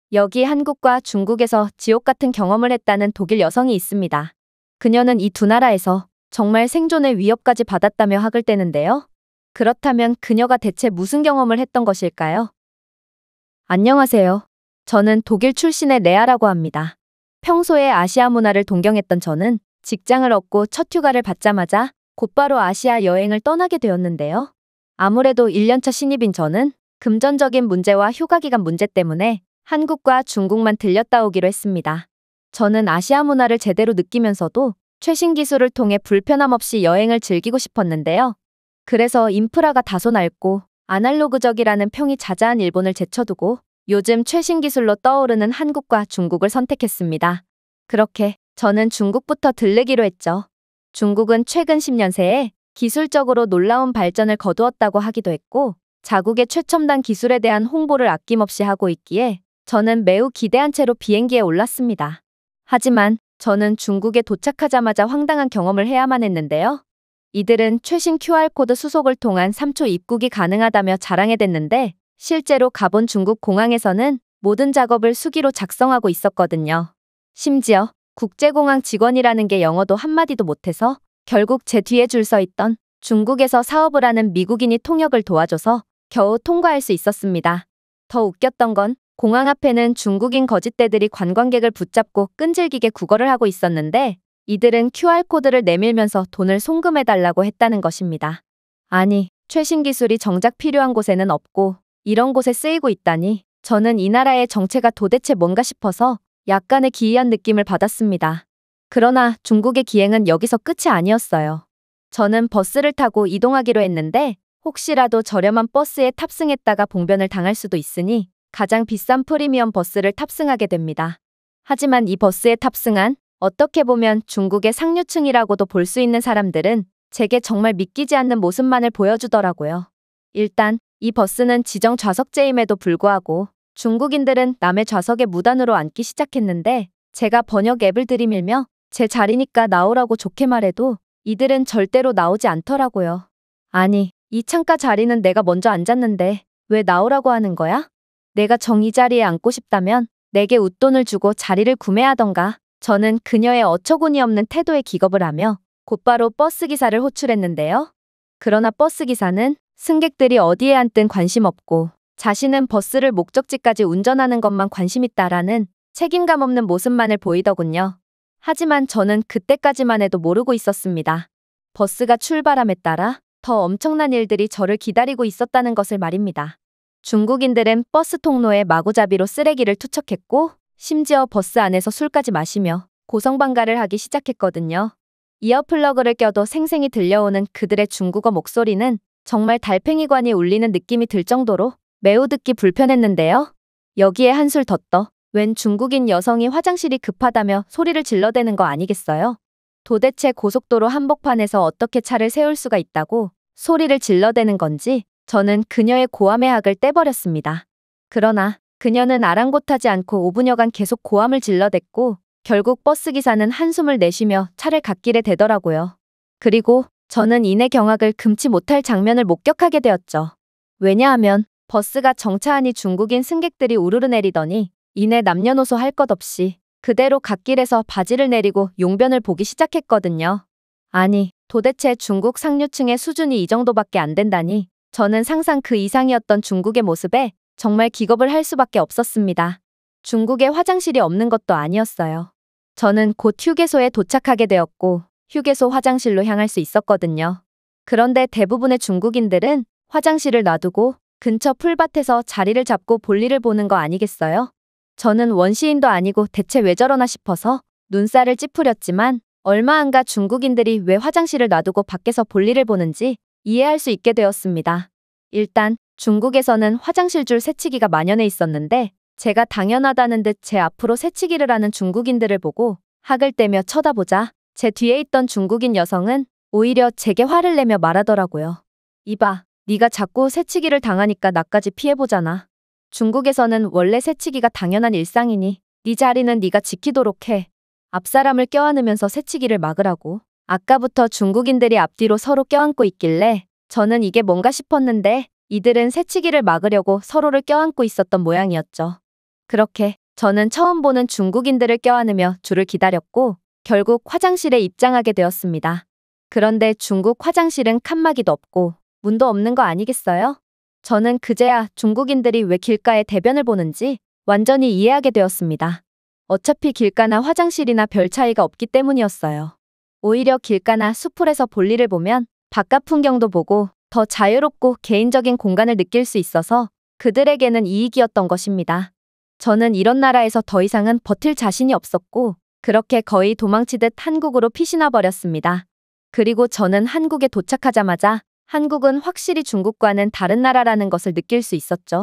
여기 한국과 중국에서 지옥 같은 경험을 했다는 독일 여성이 있습니다. 그녀는 이 두 나라에서 정말 생존의 위협까지 받았다며 학을 떼는데요. 그렇다면 그녀가 대체 무슨 경험을 했던 것일까요? 안녕하세요. 저는 독일 출신의 레아라고 합니다. 평소에 아시아 문화를 동경했던 저는 직장을 얻고 첫 휴가를 받자마자 곧바로 아시아 여행을 떠나게 되었는데요. 아무래도 1년차 신입인 저는 금전적인 문제와 휴가 기간 문제 때문에 한국과 중국만 들렸다 오기로 했습니다. 저는 아시아 문화를 제대로 느끼면서도 최신 기술을 통해 불편함 없이 여행을 즐기고 싶었는데요. 그래서 인프라가 다소 낡고 아날로그적이라는 평이 자자한 일본을 제쳐두고 요즘 최신 기술로 떠오르는 한국과 중국을 선택했습니다. 그렇게 저는 중국부터 들르기로 했죠. 중국은 최근 10년 새에 기술적으로 놀라운 발전을 거두었다고 하기도 했고 자국의 최첨단 기술에 대한 홍보를 아낌없이 하고 있기에 저는 매우 기대한 채로 비행기에 올랐습니다. 하지만 저는 중국에 도착하자마자 황당한 경험을 해야만 했는데요. 이들은 최신 QR코드 수속을 통한 3초 입국이 가능하다며 자랑해댔는데 실제로 가본 중국 공항에서는 모든 작업을 수기로 작성하고 있었거든요. 심지어 국제공항 직원이라는 게 영어도 한마디도 못해서 결국 제 뒤에 줄 서 있던 중국에서 사업을 하는 미국인이 통역을 도와줘서 겨우 통과할 수 있었습니다. 더 웃겼던 건 공항 앞에는 중국인 거짓대들이 관광객을 붙잡고 끈질기게 구걸을 하고 있었는데 이들은 QR코드를 내밀면서 돈을 송금해달라고 했다는 것입니다. 아니, 최신 기술이 정작 필요한 곳에는 없고 이런 곳에 쓰이고 있다니 저는 이 나라의 정체가 도대체 뭔가 싶어서 약간의 기이한 느낌을 받았습니다. 그러나 중국의 기행은 여기서 끝이 아니었어요. 저는 버스를 타고 이동하기로 했는데 혹시라도 저렴한 버스에 탑승했다가 봉변을 당할 수도 있으니 가장 비싼 프리미엄 버스를 탑승하게 됩니다. 하지만 이 버스에 탑승한 어떻게 보면 중국의 상류층이라고도 볼 수 있는 사람들은 제게 정말 믿기지 않는 모습만을 보여주더라고요. 일단 이 버스는 지정 좌석제임에도 불구하고 중국인들은 남의 좌석에 무단으로 앉기 시작했는데 제가 번역 앱을 들이밀며 제 자리니까 나오라고 좋게 말해도 이들은 절대로 나오지 않더라고요. 아니, 이 창가 자리는 내가 먼저 앉았는데 왜 나오라고 하는 거야? 내가 이 자리에 앉고 싶다면 내게 웃돈을 주고 자리를 구매하던가. 저는 그녀의 어처구니 없는 태도에 기겁을 하며 곧바로 버스기사를 호출했는데요. 그러나 버스기사는 승객들이 어디에 앉든 관심 없고 자신은 버스를 목적지까지 운전하는 것만 관심 있다라는 책임감 없는 모습만을 보이더군요. 하지만 저는 그때까지만 해도 모르고 있었습니다. 버스가 출발함에 따라 더 엄청난 일들이 저를 기다리고 있었다는 것을 말입니다. 중국인들은 버스 통로에 마구잡이로 쓰레기를 투척했고 심지어 버스 안에서 술까지 마시며 고성방가를 하기 시작했거든요. 이어플러그를 껴도 생생히 들려오는 그들의 중국어 목소리는 정말 달팽이관이 울리는 느낌이 들 정도로 매우 듣기 불편했는데요. 여기에 한술 더 떠 웬 중국인 여성이 화장실이 급하다며 소리를 질러대는 거 아니겠어요? 도대체 고속도로 한복판에서 어떻게 차를 세울 수가 있다고 소리를 질러대는 건지 저는 그녀의 고함의 학을 떼버렸습니다. 그러나 그녀는 아랑곳하지 않고 5분여간 계속 고함을 질러댔고 결국 버스기사는 한숨을 내쉬며 차를 갓길에 대더라고요. 그리고 저는 이내 경악을 금치 못할 장면을 목격하게 되었죠. 왜냐하면 버스가 정차하니 중국인 승객들이 우르르 내리더니 이내 남녀노소 할 것 없이 그대로 갓길에서 바지를 내리고 용변을 보기 시작했거든요. 아니, 도대체 중국 상류층의 수준이 이 정도밖에 안 된다니 저는 상상 그 이상이었던 중국의 모습에 정말 기겁을 할 수밖에 없었습니다. 중국에 화장실이 없는 것도 아니었어요. 저는 곧 휴게소에 도착하게 되었고 휴게소 화장실로 향할 수 있었거든요. 그런데 대부분의 중국인들은 화장실을 놔두고 근처 풀밭에서 자리를 잡고 볼일을 보는 거 아니겠어요? 저는 원시인도 아니고 대체 왜 저러나 싶어서 눈살을 찌푸렸지만 얼마 안 가 중국인들이 왜 화장실을 놔두고 밖에서 볼일을 보는지 이해할 수 있게 되었습니다. 일단 중국에서는 화장실 줄 새치기가 만연해 있었는데 제가 당연하다는 듯 제 앞으로 새치기를 하는 중국인들을 보고 학을 떼며 쳐다보자 제 뒤에 있던 중국인 여성은 오히려 제게 화를 내며 말하더라고요. 이봐, 네가 자꾸 새치기를 당하니까 나까지 피해보잖아. 중국에서는 원래 새치기가 당연한 일상이니 네 자리는 네가 지키도록 해. 앞사람을 껴안으면서 새치기를 막으라고. 아까부터 중국인들이 앞뒤로 서로 껴안고 있길래 저는 이게 뭔가 싶었는데 이들은 새치기를 막으려고 서로를 껴안고 있었던 모양이었죠. 그렇게 저는 처음 보는 중국인들을 껴안으며 줄을 기다렸고 결국 화장실에 입장하게 되었습니다. 그런데 중국 화장실은 칸막이도 없고 문도 없는 거 아니겠어요? 저는 그제야 중국인들이 왜 길가에 대변을 보는지 완전히 이해하게 되었습니다. 어차피 길가나 화장실이나 별 차이가 없기 때문이었어요. 오히려 길가나 수풀에서 볼일을 보면 바깥 풍경도 보고 더 자유롭고 개인적인 공간을 느낄 수 있어서 그들에게는 이익이었던 것입니다. 저는 이런 나라에서 더 이상은 버틸 자신이 없었고 그렇게 거의 도망치듯 한국으로 피신와 버렸습니다. 그리고 저는 한국에 도착하자마자 한국은 확실히 중국과는 다른 나라라는 것을 느낄 수 있었죠.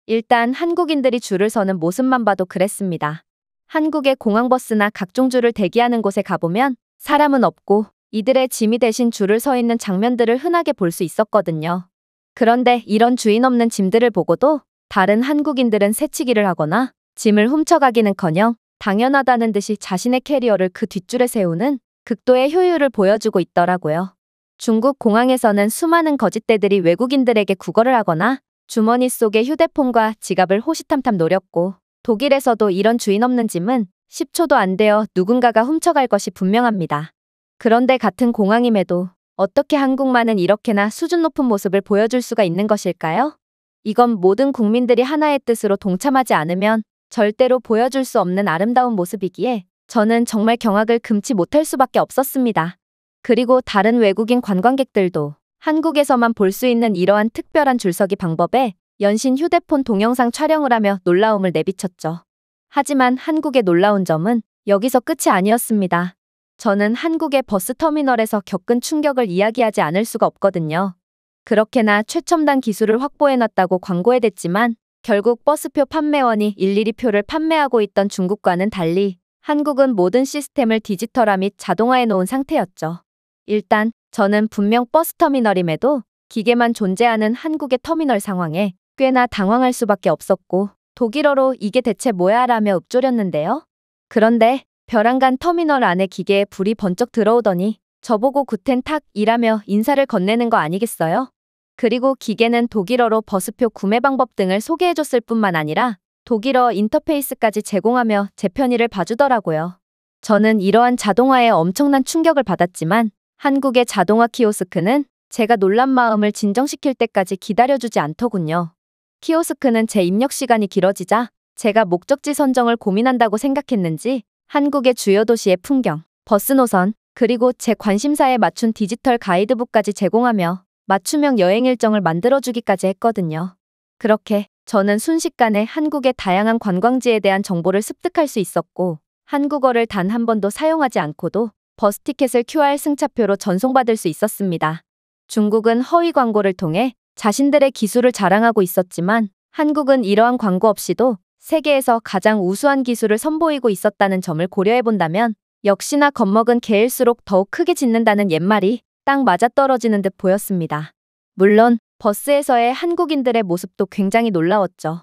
일단 한국인들이 줄을 서는 모습만 봐도 그랬습니다. 한국의 공항버스나 각종 줄을 대기하는 곳에 가보면 사람은 없고 이들의 짐이 대신 줄을 서 있는 장면들을 흔하게 볼 수 있었거든요. 그런데 이런 주인 없는 짐들을 보고도 다른 한국인들은 새치기를 하거나 짐을 훔쳐가기는커녕 당연하다는 듯이 자신의 캐리어를 그 뒷줄에 세우는 극도의 효율을 보여주고 있더라고요. 중국 공항에서는 수많은 거짓대들이 외국인들에게 구걸을 하거나 주머니 속에 휴대폰과 지갑을 호시탐탐 노렸고 독일에서도 이런 주인 없는 짐은 10초도 안 되어 누군가가 훔쳐갈 것이 분명합니다. 그런데 같은 공항임에도 어떻게 한국만은 이렇게나 수준 높은 모습을 보여줄 수가 있는 것일까요? 이건 모든 국민들이 하나의 뜻으로 동참하지 않으면 절대로 보여줄 수 없는 아름다운 모습이기에 저는 정말 경악을 금치 못할 수밖에 없었습니다. 그리고 다른 외국인 관광객들도 한국에서만 볼 수 있는 이러한 특별한 줄서기 방법에 연신 휴대폰 동영상 촬영을 하며 놀라움을 내비쳤죠. 하지만 한국의 놀라운 점은 여기서 끝이 아니었습니다. 저는 한국의 버스터미널에서 겪은 충격을 이야기하지 않을 수가 없거든요. 그렇게나 최첨단 기술을 확보해놨다고 광고에 댔지만 결국 버스표 판매원이 일일이 표를 판매하고 있던 중국과는 달리 한국은 모든 시스템을 디지털화 및 자동화해 놓은 상태였죠. 일단 저는 분명 버스터미널임에도 기계만 존재하는 한국의 터미널 상황에 꽤나 당황할 수밖에 없었고 독일어로 이게 대체 뭐야 라며 읊조렸는데요. 그런데 벼랑간 터미널 안에 기계에 불이 번쩍 들어오더니 저보고 구텐탁이라며 인사를 건네는 거 아니겠어요? 그리고 기계는 독일어로 버스표 구매 방법 등을 소개해줬을 뿐만 아니라 독일어 인터페이스까지 제공하며 제 편의를 봐주더라고요. 저는 이러한 자동화에 엄청난 충격을 받았지만 한국의 자동화 키오스크는 제가 놀란 마음을 진정시킬 때까지 기다려주지 않더군요. 키오스크는 제 입력 시간이 길어지자 제가 목적지 선정을 고민한다고 생각했는지 한국의 주요 도시의 풍경, 버스 노선, 그리고 제 관심사에 맞춘 디지털 가이드북까지 제공하며 맞춤형 여행 일정을 만들어주기까지 했거든요. 그렇게 저는 순식간에 한국의 다양한 관광지에 대한 정보를 습득할 수 있었고 한국어를 단 한 번도 사용하지 않고도 버스 티켓을 QR 승차표로 전송받을 수 있었습니다. 중국은 허위 광고를 통해 자신들의 기술을 자랑하고 있었지만 한국은 이러한 광고 없이도 세계에서 가장 우수한 기술을 선보이고 있었다는 점을 고려해본다면 역시나 겁먹은 개일수록 더욱 크게 짖는다는 옛말이 딱 맞아떨어지는 듯 보였습니다. 물론 버스에서의 한국인들의 모습도 굉장히 놀라웠죠.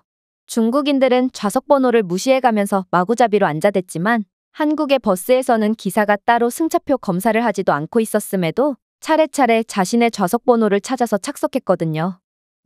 중국인들은 좌석 번호를 무시해가면서 마구잡이로 앉아댔지만 한국의 버스에서는 기사가 따로 승차표 검사를 하지도 않고 있었음에도 차례차례 자신의 좌석 번호를 찾아서 착석했거든요.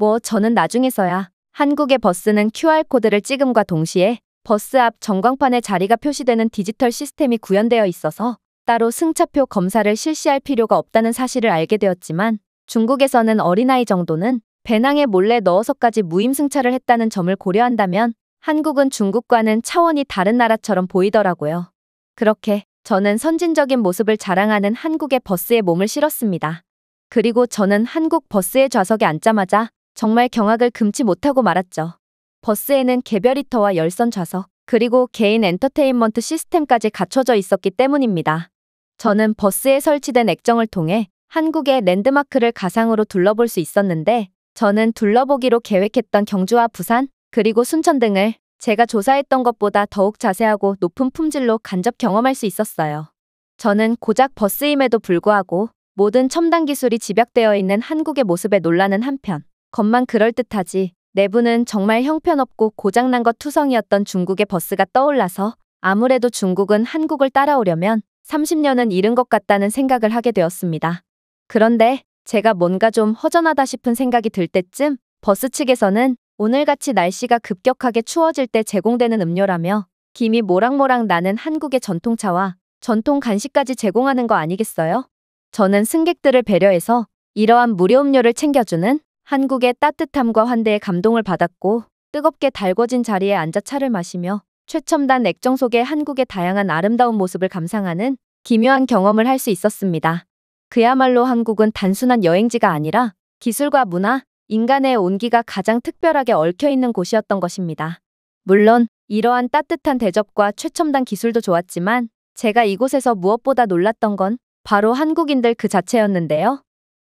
저는 나중에서야 한국의 버스는 QR코드를 찍음과 동시에 버스 앞 전광판에 자리가 표시되는 디지털 시스템이 구현되어 있어서 따로 승차표 검사를 실시할 필요가 없다는 사실을 알게 되었지만 중국에서는 어린아이 정도는 배낭에 몰래 넣어서까지 무임승차를 했다는 점을 고려한다면 한국은 중국과는 차원이 다른 나라처럼 보이더라고요. 그렇게 저는 선진적인 모습을 자랑하는 한국의 버스에 몸을 실었습니다. 그리고 저는 한국 버스의 좌석에 앉자마자 정말 경악을 금치 못하고 말았죠. 버스에는 개별 히터와 열선 좌석, 그리고 개인 엔터테인먼트 시스템까지 갖춰져 있었기 때문입니다. 저는 버스에 설치된 액정을 통해 한국의 랜드마크를 가상으로 둘러볼 수 있었는데 저는 둘러보기로 계획했던 경주와 부산, 그리고 순천 등을 제가 조사했던 것보다 더욱 자세하고 높은 품질로 간접 경험할 수 있었어요. 저는 고작 버스임에도 불구하고 모든 첨단 기술이 집약되어 있는 한국의 모습에 놀라는 한편 겉만 그럴듯하지 내부는 정말 형편없고 고장난 것 투성이었던 중국의 버스가 떠올라서 아무래도 중국은 한국을 따라오려면 30년은 이른 것 같다는 생각을 하게 되었습니다. 그런데 제가 뭔가 좀 허전하다 싶은 생각이 들 때쯤 버스 측에서는 오늘같이 날씨가 급격하게 추워질 때 제공되는 음료라며 김이 모락모락 나는 한국의 전통차와 전통 간식까지 제공하는 거 아니겠어요? 저는 승객들을 배려해서 이러한 무료 음료를 챙겨주는 한국의 따뜻함과 환대에 감동을 받았고 뜨겁게 달궈진 자리에 앉아 차를 마시며 최첨단 액정 속의 한국의 다양한 아름다운 모습을 감상하는 기묘한 경험을 할 수 있었습니다. 그야말로 한국은 단순한 여행지가 아니라 기술과 문화, 인간의 온기가 가장 특별하게 얽혀있는 곳이었던 것입니다. 물론 이러한 따뜻한 대접과 최첨단 기술도 좋았지만 제가 이곳에서 무엇보다 놀랐던 건 바로 한국인들 그 자체였는데요.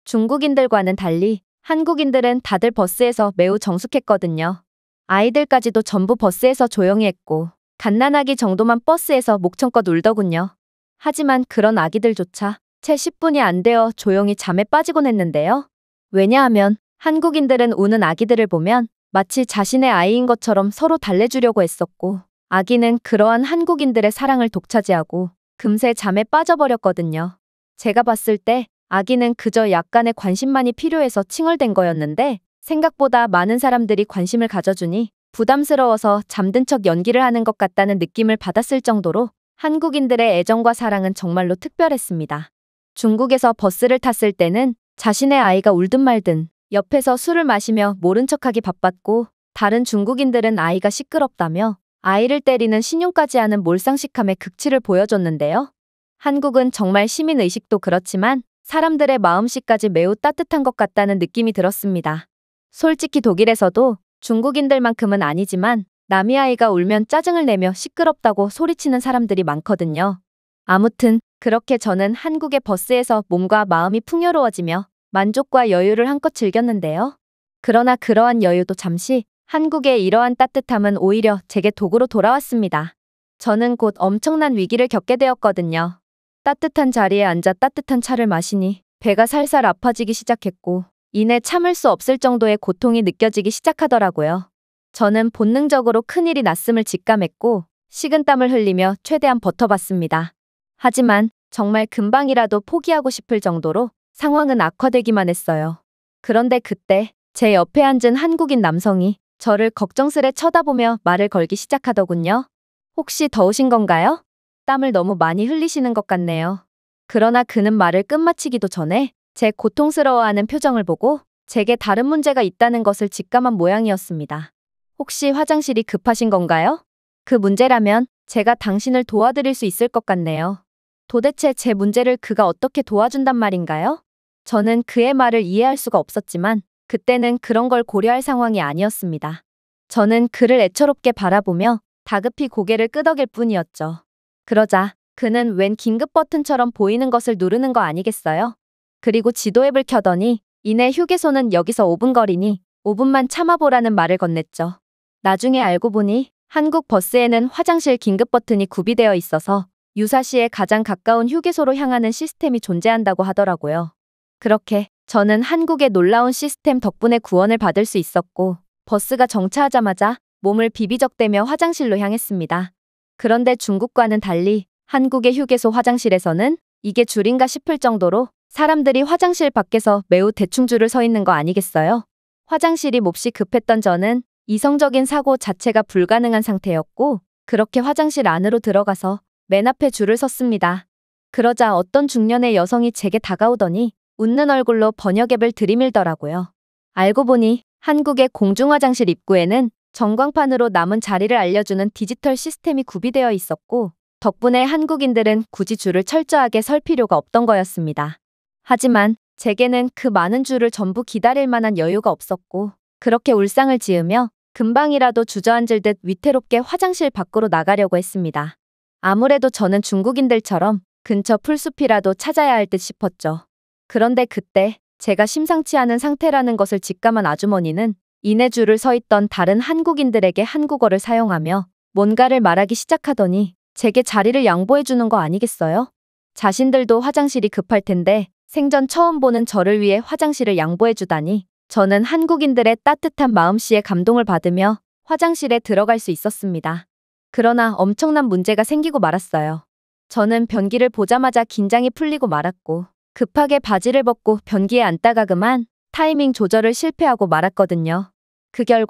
중국인들과는 달리 한국인들은 다들 버스에서 매우 정숙했거든요. 아이들까지도 전부 버스에서 조용히 했고 갓난아기 정도만 버스에서 목청껏 울더군요. 하지만 그런 아기들조차 채 10분이 안 되어 조용히 잠에 빠지곤 했는데요. 왜냐하면 한국인들은 우는 아기들을 보면 마치 자신의 아이인 것처럼 서로 달래주려고 했었고 아기는 그러한 한국인들의 사랑을 독차지하고 금세 잠에 빠져버렸거든요. 제가 봤을 때 아기는 그저 약간의 관심만이 필요해서 칭얼댄 거였는데 생각보다 많은 사람들이 관심을 가져주니 부담스러워서 잠든 척 연기를 하는 것 같다는 느낌을 받았을 정도로 한국인들의 애정과 사랑은 정말로 특별했습니다. 중국에서 버스를 탔을 때는 자신의 아이가 울든 말든 옆에서 술을 마시며 모른 척하기 바빴고 다른 중국인들은 아이가 시끄럽다며 아이를 때리는 신용까지 하는 몰상식함의 극치를 보여줬는데요. 한국은 정말 시민의식도 그렇지만 사람들의 마음씨까지 매우 따뜻한 것 같다는 느낌이 들었습니다. 솔직히 독일에서도 중국인들만큼은 아니지만 남이 아이가 울면 짜증을 내며 시끄럽다고 소리치는 사람들이 많거든요. 아무튼 그렇게 저는 한국의 버스에서 몸과 마음이 풍요로워지며 만족과 여유를 한껏 즐겼는데요. 그러나 그러한 여유도 잠시 한국의 이러한 따뜻함은 오히려 제게 독으로 돌아왔습니다. 저는 곧 엄청난 위기를 겪게 되었거든요. 따뜻한 자리에 앉아 따뜻한 차를 마시니 배가 살살 아파지기 시작했고 이내 참을 수 없을 정도의 고통이 느껴지기 시작하더라고요. 저는 본능적으로 큰일이 났음을 직감했고 식은땀을 흘리며 최대한 버텨봤습니다. 하지만 정말 금방이라도 포기하고 싶을 정도로 상황은 악화되기만 했어요. 그런데 그때 제 옆에 앉은 한국인 남성이 저를 걱정스레 쳐다보며 말을 걸기 시작하더군요. 혹시 더우신 건가요? 땀을 너무 많이 흘리시는 것 같네요. 그러나 그는 말을 끝마치기도 전에 제 고통스러워하는 표정을 보고 제게 다른 문제가 있다는 것을 직감한 모양이었습니다. 혹시 화장실이 급하신 건가요? 그 문제라면 제가 당신을 도와드릴 수 있을 것 같네요. 도대체 제 문제를 그가 어떻게 도와준단 말인가요? 저는 그의 말을 이해할 수가 없었지만 그때는 그런 걸 고려할 상황이 아니었습니다. 저는 그를 애처롭게 바라보며 다급히 고개를 끄덕일 뿐이었죠. 그러자 그는 웬 긴급 버튼처럼 보이는 것을 누르는 거 아니겠어요? 그리고 지도 앱을 켜더니 이내 휴게소는 여기서 5분 거리니 5분만 참아보라는 말을 건넸죠. 나중에 알고 보니 한국 버스에는 화장실 긴급 버튼이 구비되어 있어서 유사시에 가장 가까운 휴게소로 향하는 시스템이 존재한다고 하더라고요. 그렇게 저는 한국의 놀라운 시스템 덕분에 구원을 받을 수 있었고 버스가 정차하자마자 몸을 비비적대며 화장실로 향했습니다. 그런데 중국과는 달리 한국의 휴게소 화장실에서는 이게 줄인가 싶을 정도로 사람들이 화장실 밖에서 매우 대충 줄을 서 있는 거 아니겠어요? 화장실이 몹시 급했던 저는 이성적인 사고 자체가 불가능한 상태였고 그렇게 화장실 안으로 들어가서 맨 앞에 줄을 섰습니다. 그러자 어떤 중년의 여성이 제게 다가오더니 웃는 얼굴로 번역 앱을 들이밀더라고요. 알고 보니 한국의 공중화장실 입구에는 전광판으로 남은 자리를 알려주는 디지털 시스템이 구비되어 있었고 덕분에 한국인들은 굳이 줄을 철저하게 설 필요가 없던 거였습니다. 하지만 제게는 그 많은 줄을 전부 기다릴 만한 여유가 없었고 그렇게 울상을 지으며 금방이라도 주저앉을 듯 위태롭게 화장실 밖으로 나가려고 했습니다. 아무래도 저는 중국인들처럼 근처 풀숲이라도 찾아야 할 듯 싶었죠. 그런데 그때 제가 심상치 않은 상태라는 것을 직감한 아주머니는 이내 줄을 서 있던 다른 한국인들에게 한국어를 사용하며 뭔가를 말하기 시작하더니 제게 자리를 양보해 주는 거 아니겠어요? 자신들도 화장실이 급할 텐데 생전 처음 보는 저를 위해 화장실을 양보해 주다니 저는 한국인들의 따뜻한 마음씨에 감동을 받으며 화장실에 들어갈 수 있었습니다. 그러나 엄청난 문제가 생기고 말았어요. 저는 변기를 보자마자 긴장이 풀리고 말았고 급하게 바지를 벗고 변기에 앉다가 그만 타이밍 조절을 실패하고 말았거든요. 그 결과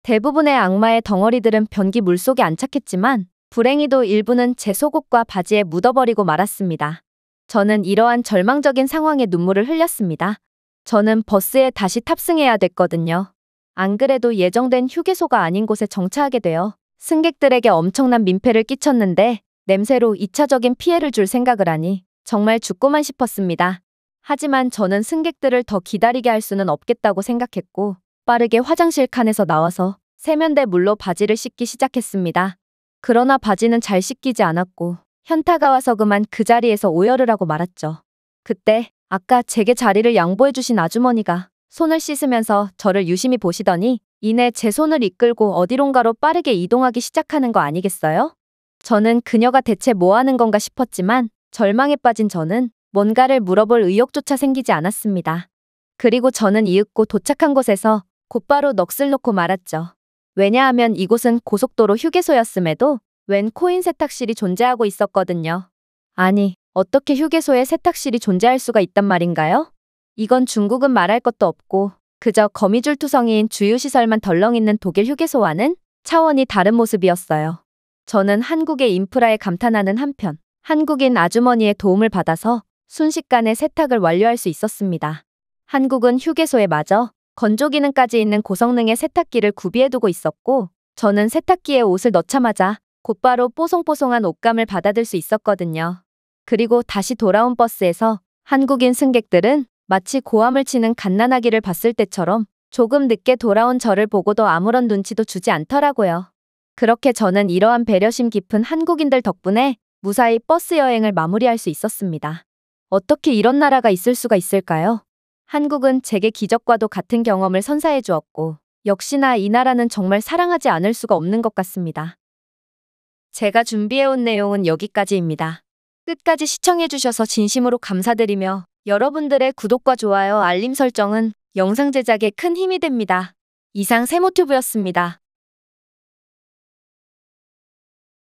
대부분의 악마의 덩어리들은 변기 물속에 안착했지만 불행히도 일부는 제 속옷과 바지에 묻어버리고 말았습니다. 저는 이러한 절망적인 상황에 눈물을 흘렸습니다. 저는 버스에 다시 탑승해야 됐거든요. 안 그래도 예정된 휴게소가 아닌 곳에 정차하게 되어 승객들에게 엄청난 민폐를 끼쳤는데 냄새로 2차적인 피해를 줄 생각을 하니 정말 죽고만 싶었습니다. 하지만 저는 승객들을 더 기다리게 할 수는 없겠다고 생각했고 빠르게 화장실 칸에서 나와서 세면대 물로 바지를 씻기 시작했습니다. 그러나 바지는 잘 씻기지 않았고 현타가 와서 그만 그 자리에서 오열을 하고 말았죠. 그때 아까 제게 자리를 양보해 주신 아주머니가 손을 씻으면서 저를 유심히 보시더니 이내 제 손을 이끌고 어디론가로 빠르게 이동하기 시작하는 거 아니겠어요? 저는 그녀가 대체 뭐 하는 건가 싶었지만 절망에 빠진 저는 뭔가를 물어볼 의욕조차 생기지 않았습니다. 그리고 저는 이윽고 도착한 곳에서 곧바로 넋을 놓고 말았죠. 왜냐하면 이곳은 고속도로 휴게소였음에도 웬 코인 세탁실이 존재하고 있었거든요. 아니, 어떻게 휴게소에 세탁실이 존재할 수가 있단 말인가요? 이건 중국은 말할 것도 없고 그저 거미줄투성이인 주유시설만 덜렁 있는 독일 휴게소와는 차원이 다른 모습이었어요. 저는 한국의 인프라에 감탄하는 한편 한국인 아주머니의 도움을 받아서 순식간에 세탁을 완료할 수 있었습니다. 한국은 휴게소에 마저 건조 기능까지 있는 고성능의 세탁기를 구비해두고 있었고 저는 세탁기에 옷을 넣자마자 곧바로 뽀송뽀송한 옷감을 받아들 수 있었거든요. 그리고 다시 돌아온 버스에서 한국인 승객들은 마치 고함을 치는 갓난아기를 봤을 때처럼 조금 늦게 돌아온 저를 보고도 아무런 눈치도 주지 않더라고요. 그렇게 저는 이러한 배려심 깊은 한국인들 덕분에 무사히 버스 여행을 마무리할 수 있었습니다. 어떻게 이런 나라가 있을 수가 있을까요? 한국은 제게 기적과도 같은 경험을 선사해 주었고 역시나 이 나라는 정말 사랑하지 않을 수가 없는 것 같습니다. 제가 준비해온 내용은 여기까지입니다. 끝까지 시청해주셔서 진심으로 감사드리며 여러분들의 구독과 좋아요, 알림 설정은 영상 제작에 큰 힘이 됩니다. 이상 세모튜브였습니다.